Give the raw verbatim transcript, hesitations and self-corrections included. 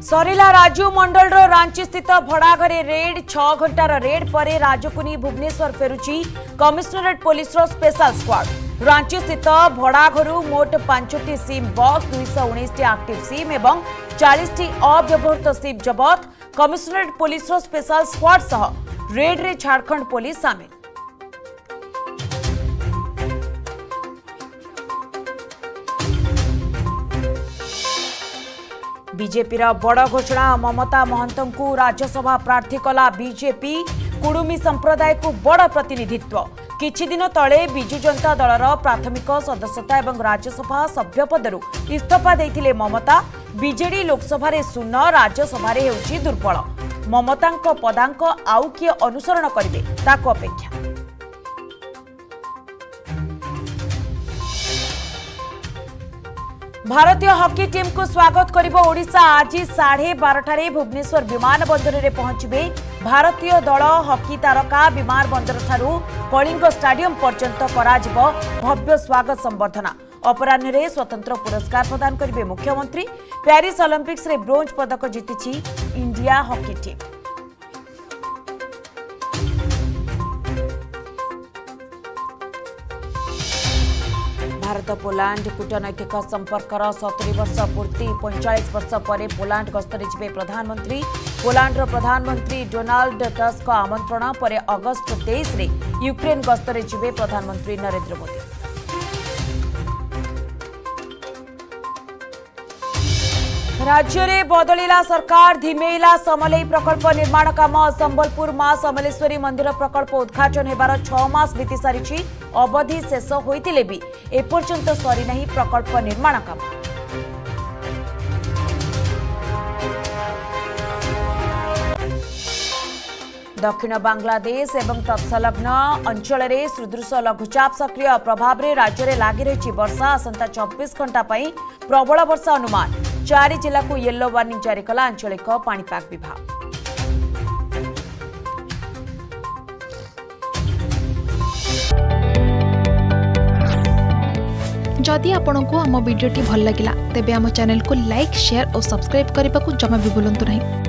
सरिला राजू मंडल रांची स्थित भड़ा घरे रेड छह घंटार रेड पर राजकुनी भुवनेश्वर फेरुची commissionerate police special squad. Ranchi स्थित भड़ा घरू मोट पांचटी सिम बक्स दुईश उन्नीस टी एक्टिव सिम एवं चालीस टी अव्यवहृत सिम जबत। कमिशनरेट पुलिस स्पेशल स्क्वाड सह रेड रे झारखंड पुलिस सामिल। बीजेपी बड़ घोषणा ममता महंत को राज्यसभा प्रार्थी कला बीजेपी। कुडुमी संप्रदाय को बड़ प्रतिनिधित्व। किछि दिन तले बिजु जनता दलर प्राथमिक सदस्यता एवं राज्यसभा सभ्य पदरु इस्तीफा देथिले ममता। बीजेडी लोकसभा रे शून्य राज्यसभा रे हेउछि दुर्बल। ममतांक पदांक आउ किए अनुसरण करिवे ताको अपेक्षा। भारतीय हॉकी टीम को स्वागत करिबो ओडिशा। आज साढ़े बारटारे भुवनेश्वर विमान बंदर में पहुंचे भारतीय दल। हॉकी तारका विमान बंदर ठारू कलिंग स्टाडियम पर्यंत कराजिबो भव्य स्वागत संबर्धना। अपराह्न रे स्वतंत्र पुरस्कार प्रदान करिवे मुख्यमंत्री। पेरिस ओलंपिक्स रे ब्रोंज पदक जीतिछि India hockey team. Bharat Poland कूटनैतिक संपर्कर सत्तरी वर्ष पूर्ति। पैंतालीस वर्ष पर पोलैंड गस्तरे जिबे प्रधानमंत्री। पोलैंडर प्रधानमंत्री डोनाल्ड टस्क आमंत्रण पर अगस्त तेईस रे यूक्रेन गस्तरे जिबे प्रधानमंत्री नरेंद्र मोदी। राज्य में बदलिला सरकार। धिमेला समलेई प्रकल्प निर्माण काम। संबलपुर मां समलेश्वरी मंदिर प्रकल्प उद्घाटन हेबार छह मास बीती सारी। अवधि शेष होइतिले भी एपर्यंत सरी नहीं प्रकल्प निर्माण काम। दक्षिण बांग्लादेश एवं तत्सलग्न अंचल में सुदृश लघुचाप सक्रिय प्रभाव में राज्य में लगी रही वर्षा। आसंता चौबीस घंटा प्रबल वर्षा अनुमान। चारि जिला को येलो वार्निंग जारी कला आंचलिक पाणीपाग विभाग। जदि आपंक आम भिडी भल लगा तेब आम चैनल को लाइक शेयर और सब्सक्राइब करने को जमा भी भूलु नहीं।